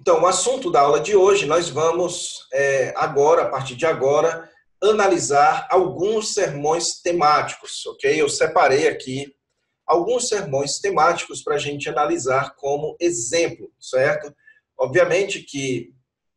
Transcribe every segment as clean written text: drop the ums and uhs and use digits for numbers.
Então, o assunto da aula de hoje, nós vamos agora, a partir de agora, analisar alguns sermões temáticos, ok? Eu separei aqui alguns sermões temáticos para a gente analisar como exemplo, certo? Obviamente que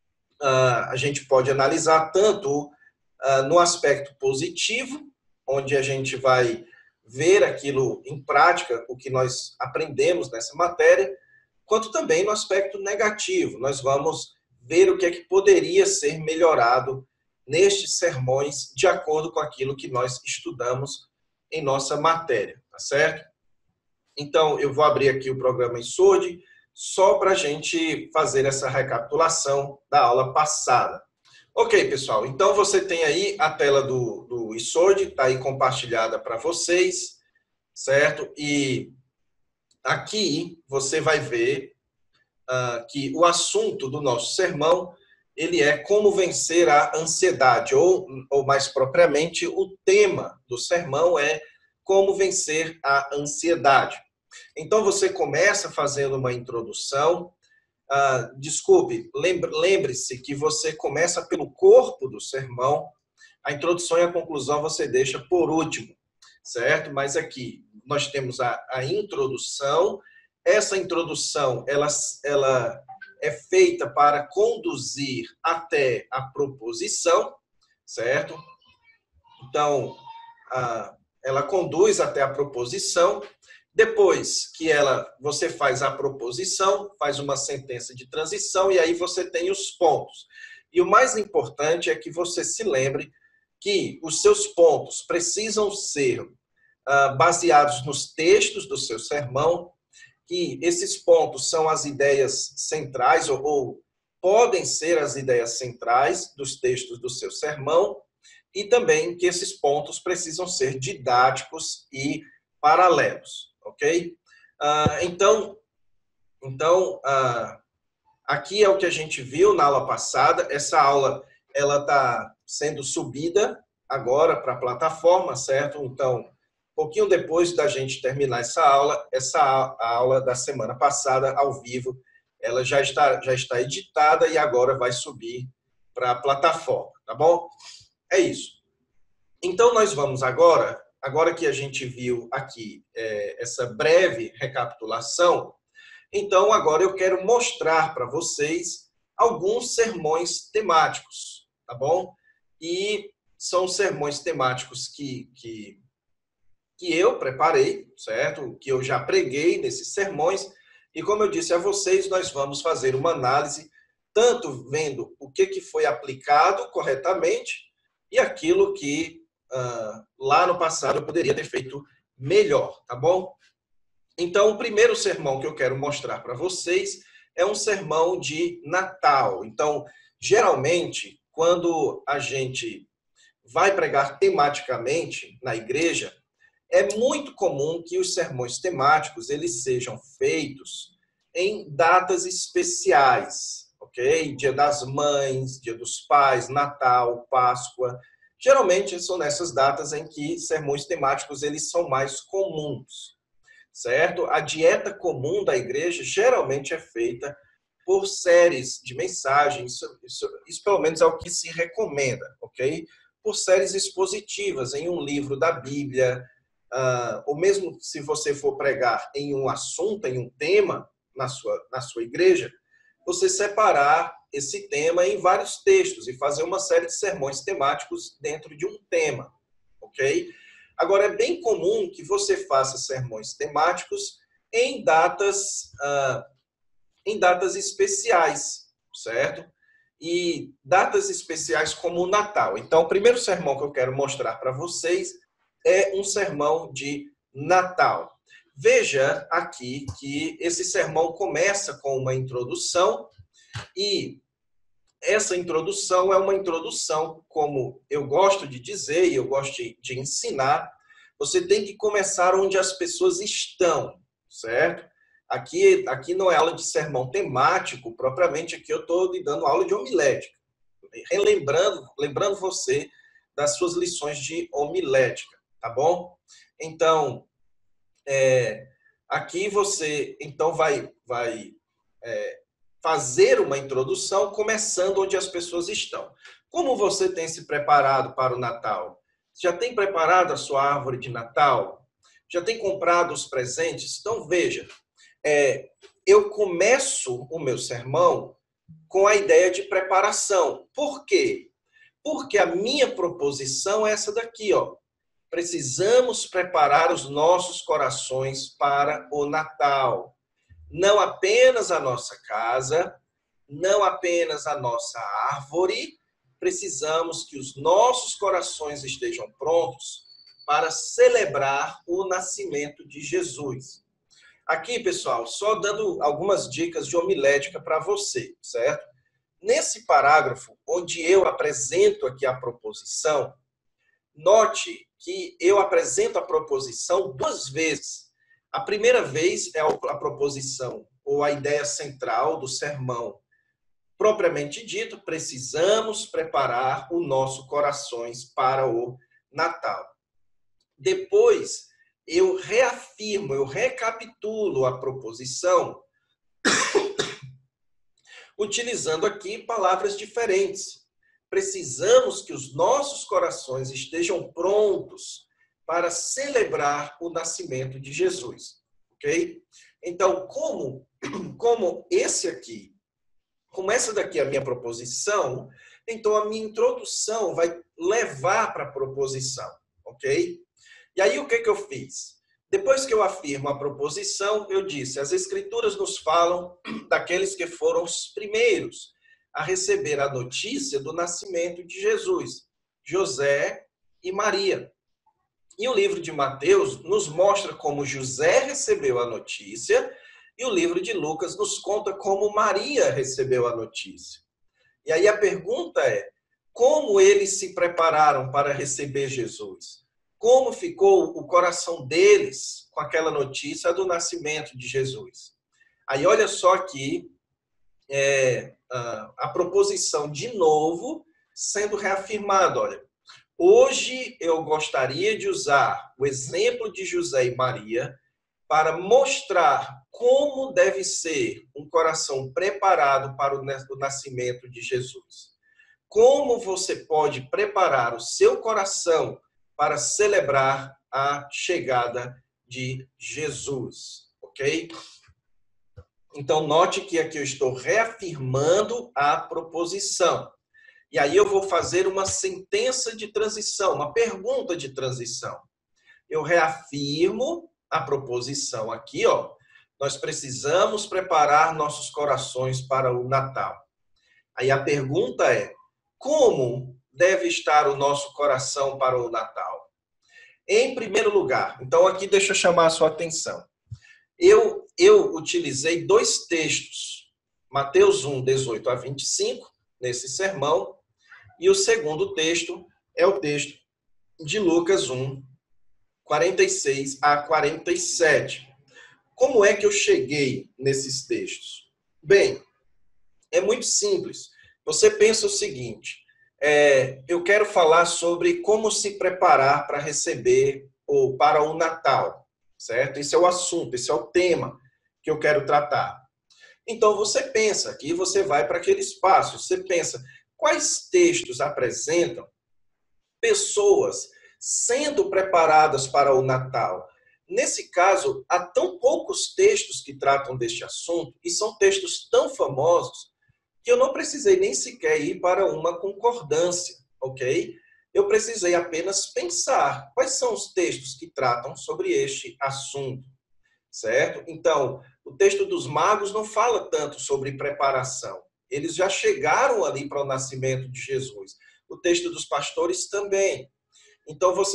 a gente pode analisar tanto no aspecto positivo, onde a gente vai ver aquilo em prática, o que nós aprendemos nessa matéria, quanto também no aspecto negativo. Nós vamos ver o que é que poderia ser melhorado nestes sermões de acordo com aquilo que nós estudamos em nossa matéria, tá certo? Então, eu vou abrir aqui o programa Isord, só para a gente fazer essa recapitulação da aula passada. Ok, pessoal, então você tem aí a tela do Isord, está aí compartilhada para vocês, certo? E aqui você vai ver que o assunto do nosso sermão, ele é como vencer a ansiedade, ou mais propriamente, o tema do sermão é como vencer a ansiedade. Então, você começa fazendo uma introdução. Desculpe, lembre-se que você começa pelo corpo do sermão, a introdução e a conclusão você deixa por último, certo? Mas aqui nós temos a introdução. Essa introdução, ela é feita para conduzir até a proposição, certo? Então, ela conduz até a proposição. Depois que você faz a proposição, faz uma sentença de transição e aí você tem os pontos. E o mais importante é que você se lembre que os seus pontos precisam ser baseados nos textos do seu sermão, que esses pontos são as ideias centrais ou podem ser as ideias centrais dos textos do seu sermão e também que esses pontos precisam ser didáticos e paralelos. Ok? Então aqui é o que a gente viu na aula passada. Essa aula ela está sendo subida agora para a plataforma, certo? Então, um pouquinho depois da gente terminar essa aula da semana passada, ao vivo, ela já está editada e agora vai subir para a plataforma, tá bom? É isso. Então, nós vamos agora que a gente viu aqui essa breve recapitulação, então agora eu quero mostrar para vocês alguns sermões temáticos, tá bom? E são sermões temáticos que eu preparei, certo? Que eu já preguei nesses sermões, e como eu disse a vocês, nós vamos fazer uma análise, tanto vendo o que foi aplicado corretamente e aquilo que lá no passado eu poderia ter feito melhor, tá bom? Então, o primeiro sermão que eu quero mostrar para vocês é um sermão de Natal. Então, geralmente, quando a gente vai pregar tematicamente na igreja, é muito comum que os sermões temáticos eles sejam feitos em datas especiais, ok? Dia das Mães, Dia dos Pais, Natal, Páscoa. Geralmente são nessas datas em que sermões temáticos eles são mais comuns, certo? A dieta comum da igreja geralmente é feita por séries de mensagens, isso pelo menos é o que se recomenda, ok? Por séries expositivas em um livro da Bíblia, ou mesmo se você for pregar em um assunto, em um tema na sua igreja, você separar esse tema em vários textos e fazer uma série de sermões temáticos dentro de um tema, ok? Agora, é bem comum que você faça sermões temáticos em datas especiais, certo? E datas especiais como o Natal. Então, o primeiro sermão que eu quero mostrar para vocês é um sermão de Natal. Veja aqui que esse sermão começa com uma introdução e essa introdução é uma introdução, como eu gosto de dizer e eu gosto de ensinar, você tem que começar onde as pessoas estão, certo? Aqui não é aula de sermão temático, propriamente aqui eu estou lhe dando aula de homilética, lembrando você das suas lições de homilética, tá bom? Então, aqui você então vai fazer uma introdução, começando onde as pessoas estão. Como você tem se preparado para o Natal? Já tem preparado a sua árvore de Natal? Já tem comprado os presentes? Então, veja, eu começo o meu sermão com a ideia de preparação. Por quê? Porque a minha proposição é essa daqui, ó. Precisamos preparar os nossos corações para o Natal. Não apenas a nossa casa, não apenas a nossa árvore, precisamos que os nossos corações estejam prontos para celebrar o nascimento de Jesus. Aqui, pessoal, só dando algumas dicas de homilética para você, certo? Nesse parágrafo, onde eu apresento aqui a proposição, note que eu apresento a proposição duas vezes. A primeira vez é a proposição, ou a ideia central do sermão. Propriamente dito, precisamos preparar o nosso corações para o Natal. Depois, eu reafirmo, eu recapitulo a proposição, utilizando aqui palavras diferentes. Precisamos que os nossos corações estejam prontos para celebrar o nascimento de Jesus, ok? Então, como essa daqui é a minha proposição, então a minha introdução vai levar para a proposição, ok? E aí o que eu fiz? Depois que eu afirmo a proposição, eu disse, as Escrituras nos falam daqueles que foram os primeiros a receber a notícia do nascimento de Jesus, José e Maria. E o livro de Mateus nos mostra como José recebeu a notícia e o livro de Lucas nos conta como Maria recebeu a notícia. E aí a pergunta é, como eles se prepararam para receber Jesus? Como ficou o coração deles com aquela notícia do nascimento de Jesus? Aí olha só aqui a proposição de novo sendo reafirmada. Olha, hoje eu gostaria de usar o exemplo de José e Maria para mostrar como deve ser um coração preparado para o nascimento de Jesus. Como você pode preparar o seu coração para celebrar a chegada de Jesus, ok? Então, note que aqui eu estou reafirmando a proposição. E aí eu vou fazer uma sentença de transição, uma pergunta de transição. Eu reafirmo a proposição aqui, ó. Nós precisamos preparar nossos corações para o Natal. Aí a pergunta é, como deve estar o nosso coração para o Natal? Em primeiro lugar, então aqui deixa eu chamar a sua atenção. Eu utilizei dois textos, Mateus 1, 18 a 25, nesse sermão, e o segundo texto é o texto de Lucas 1, 46 a 47. Como é que eu cheguei nesses textos? Bem, é muito simples. Você pensa o seguinte, eu quero falar sobre como se preparar para receber ou para o Natal, certo? Esse é o assunto, esse é o tema que eu quero tratar. Então, você pensa, aqui você vai para aquele espaço, você pensa, quais textos apresentam pessoas sendo preparadas para o Natal? Nesse caso, há tão poucos textos que tratam deste assunto, e são textos tão famosos, que eu não precisei nem sequer ir para uma concordância, ok? Eu precisei apenas pensar quais são os textos que tratam sobre este assunto, certo? Então, o texto dos magos não fala tanto sobre preparação. Eles já chegaram ali para o nascimento de Jesus. O texto dos pastores também. Então, você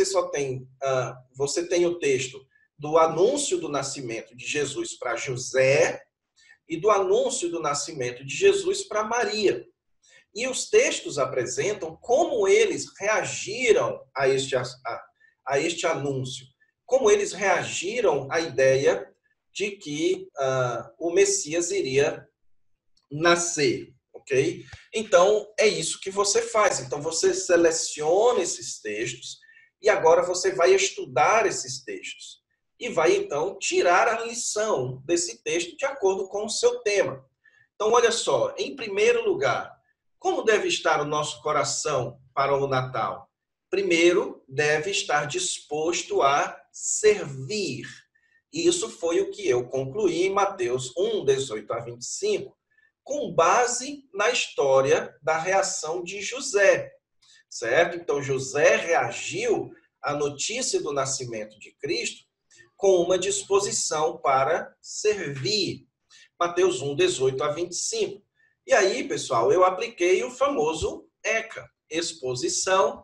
tem o texto do anúncio do nascimento de Jesus para José e do anúncio do nascimento de Jesus para Maria. E os textos apresentam como eles reagiram a este anúncio, como eles reagiram à ideia de que o Messias iria nascer, ok? Então, é isso que você faz. Então, você seleciona esses textos e agora você vai estudar esses textos. E vai, então, tirar a lição desse texto de acordo com o seu tema. Então, olha só, em primeiro lugar, como deve estar o nosso coração para o Natal? Primeiro, deve estar disposto a servir. Isso foi o que eu concluí em Mateus 1, 18 a 25, com base na história da reação de José, certo? Então, José reagiu à notícia do nascimento de Cristo com uma disposição para servir. Mateus 1, 18 a 25. E aí, pessoal, eu apliquei o famoso ECA, exposição,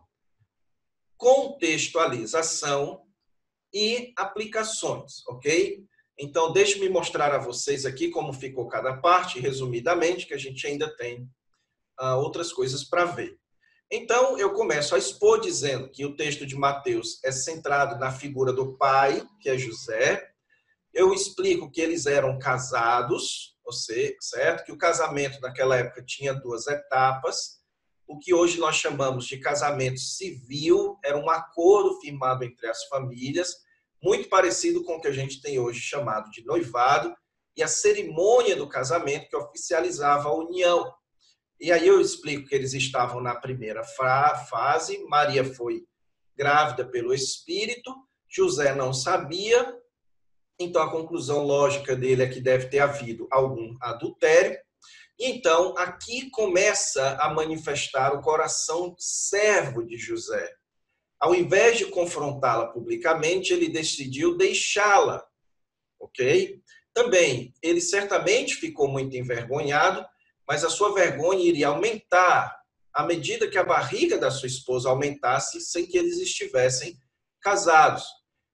contextualização e aplicações, ok? Então, deixe-me mostrar a vocês aqui como ficou cada parte, resumidamente, que a gente ainda tem outras coisas para ver. Então, eu começo a expor dizendo que o texto de Mateus é centrado na figura do pai, que é José. Eu explico que eles eram casados, certo? Que o casamento naquela época tinha 2 etapas. O que hoje nós chamamos de casamento civil era um acordo firmado entre as famílias, muito parecido com o que a gente tem hoje chamado de noivado, e a cerimônia do casamento que oficializava a união. E aí eu explico que eles estavam na primeira fase, Maria foi grávida pelo Espírito, José não sabia, então a conclusão lógica dele é que deve ter havido algum adultério. Então, aqui começa a manifestar o coração servo de José. Ao invés de confrontá-la publicamente, ele decidiu deixá-la, ok? Também, ele certamente ficou muito envergonhado, mas a sua vergonha iria aumentar à medida que a barriga da sua esposa aumentasse sem que eles estivessem casados.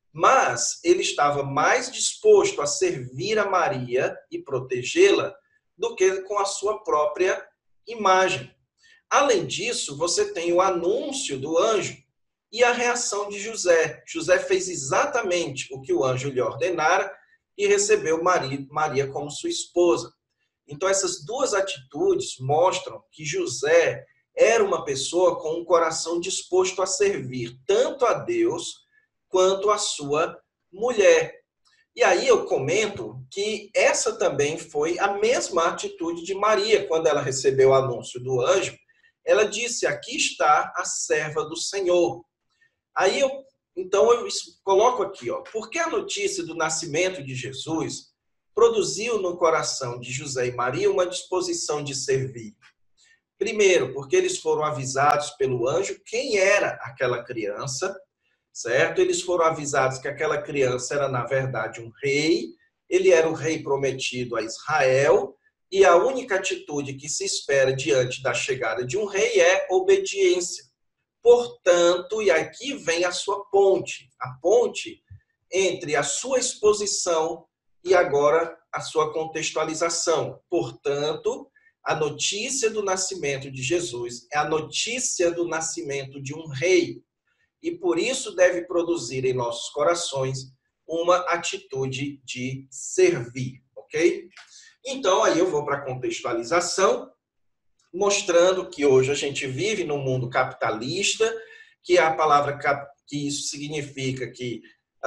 Mas ele estava mais disposto a servir a Maria e protegê-la do que com a sua própria imagem. Além disso, você tem o anúncio do anjo e a reação de José. José fez exatamente o que o anjo lhe ordenara e recebeu Maria como sua esposa. Então, essas 2 atitudes mostram que José era uma pessoa com um coração disposto a servir tanto a Deus quanto a sua mulher. E aí eu comento que essa também foi a mesma atitude de Maria, quando ela recebeu o anúncio do anjo. Ela disse, aqui está a serva do Senhor. Aí então eu coloco aqui, porque a notícia do nascimento de Jesus produziu no coração de José e Maria uma disposição de servir. Primeiro, porque eles foram avisados pelo anjo quem era aquela criança, certo? Eles foram avisados que aquela criança era, na verdade, um rei, ele era o rei prometido a Israel, e a única atitude que se espera diante da chegada de um rei é obediência. Portanto, e aqui vem a sua ponte, a ponte entre a sua exposição e agora a sua contextualização. Portanto, a notícia do nascimento de Jesus é a notícia do nascimento de um rei. E por isso deve produzir em nossos corações uma atitude de servir, ok? Então, aí eu vou para a contextualização, mostrando que hoje a gente vive num mundo capitalista, que a palavra que isso significa que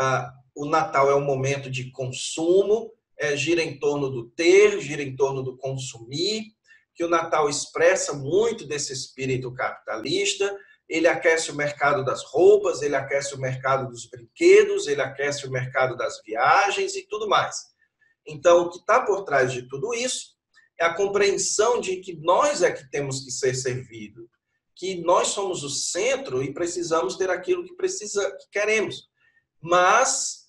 o Natal é um momento de consumo, gira em torno do ter, gira em torno do consumir, que o Natal expressa muito desse espírito capitalista. Ele aquece o mercado das roupas, ele aquece o mercado dos brinquedos, ele aquece o mercado das viagens e tudo mais. Então, o que está por trás de tudo isso é a compreensão de que nós é que temos que ser servidos, que nós somos o centro e precisamos ter aquilo que queremos. Mas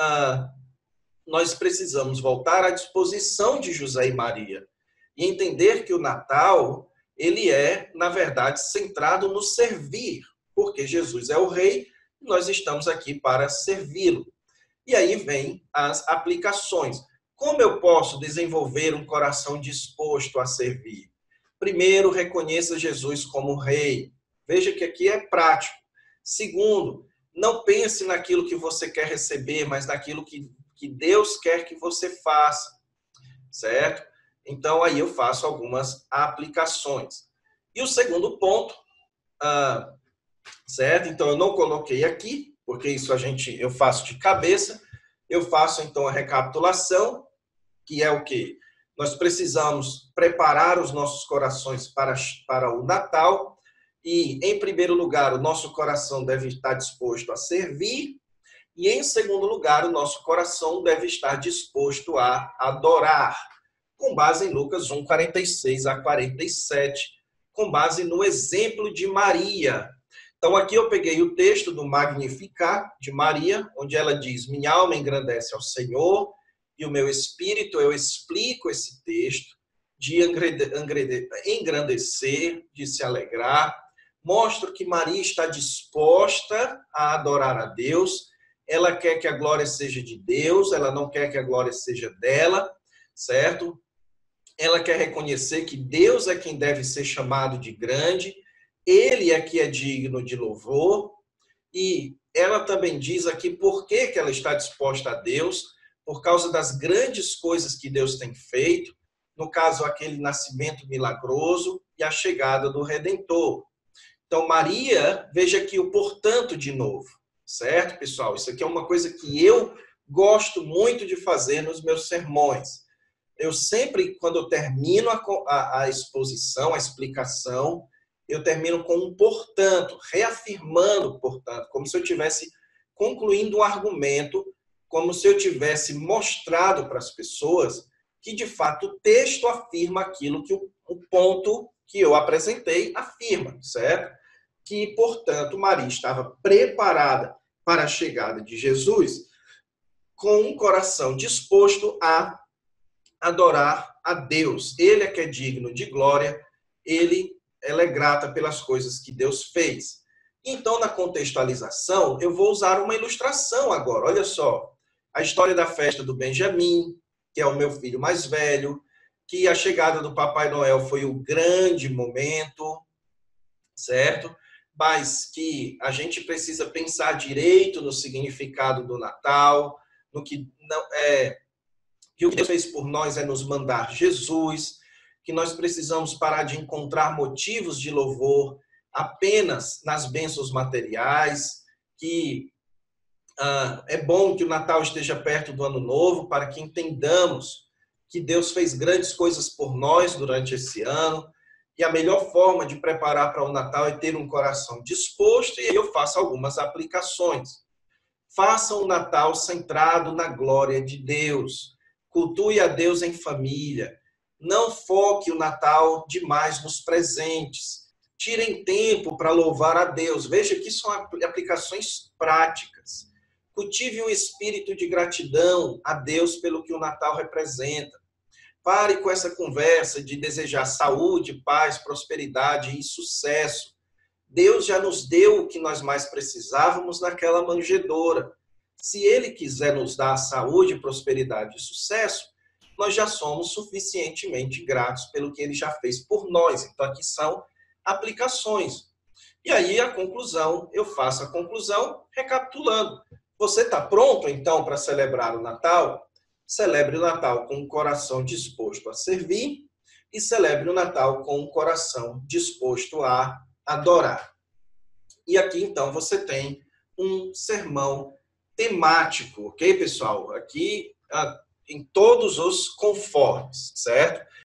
nós precisamos voltar à disposição de José e Maria e entender que o Natal ele é, na verdade, centrado no servir, porque Jesus é o rei e nós estamos aqui para servi-lo. E aí vem as aplicações. Como eu posso desenvolver um coração disposto a servir? Primeiro, reconheça Jesus como rei. Veja que aqui é prático. Segundo, não pense naquilo que você quer receber, mas naquilo que Deus quer que você faça, certo? Então, aí eu faço algumas aplicações. E o segundo ponto, certo? Então, eu não coloquei aqui, porque isso eu faço de cabeça. Eu faço, então, a recapitulação, que é o quê? Nós precisamos preparar os nossos corações para o Natal e, em primeiro lugar, o nosso coração deve estar disposto a servir e, em segundo lugar, o nosso coração deve estar disposto a adorar, com base em Lucas 1, 46 a 47, com base no exemplo de Maria. Então, aqui eu peguei o texto do Magnificat de Maria, onde ela diz: minha alma engrandece ao Senhor, e o meu espírito, eu explico esse texto, de engrandecer, de se alegrar. Mostro que Maria está disposta a adorar a Deus. Ela quer que a glória seja de Deus, ela não quer que a glória seja dela, certo? Ela quer reconhecer que Deus é quem deve ser chamado de grande, Ele é que é digno de louvor, e ela também diz aqui por que ela está disposta a Deus, por causa das grandes coisas que Deus tem feito, no caso, aquele nascimento milagroso e a chegada do Redentor. Então, Maria, veja aqui o portanto de novo, certo, pessoal? Isso aqui é uma coisa que eu gosto muito de fazer nos meus sermões. Eu sempre, quando eu termino a exposição, a explicação, eu termino com um portanto, reafirmando, portanto, como se eu estivesse concluindo um argumento, como se eu tivesse mostrado para as pessoas que, de fato, o texto afirma aquilo que o ponto que eu apresentei afirma, certo? Que, portanto, Maria estava preparada para a chegada de Jesus com um coração disposto a adorar a Deus. Ele é que é digno de glória, ela é grata pelas coisas que Deus fez. Então, na contextualização, eu vou usar uma ilustração agora. Olha só, a história da festa do Benjamim, que é o meu filho mais velho, que a chegada do Papai Noel foi o grande momento, certo? Mas que a gente precisa pensar direito no significado do Natal, no que não que o que Deus fez por nós é nos mandar Jesus, que nós precisamos parar de encontrar motivos de louvor apenas nas bênçãos materiais, que é bom que o Natal esteja perto do Ano Novo, para que entendamos que Deus fez grandes coisas por nós durante esse ano, e a melhor forma de preparar para o Natal é ter um coração disposto, e eu faço algumas aplicações. Faça um Natal centrado na glória de Deus. Cultue a Deus em família. Não foque o Natal demais nos presentes. Tirem tempo para louvar a Deus. Veja que são aplicações práticas. Cultive um espírito de gratidão a Deus pelo que o Natal representa. Pare com essa conversa de desejar saúde, paz, prosperidade e sucesso. Deus já nos deu o que nós mais precisávamos naquela manjedoura. Se Ele quiser nos dar saúde, prosperidade e sucesso, nós já somos suficientemente gratos pelo que Ele já fez por nós. Então, aqui são aplicações. E aí, a conclusão, eu faço a conclusão recapitulando. Você está pronto, então, para celebrar o Natal? Celebre o Natal com um coração disposto a servir e celebre o Natal com um coração disposto a adorar. E aqui, então, você tem um sermão temático, ok, pessoal? Aqui, em todos os conformes, certo?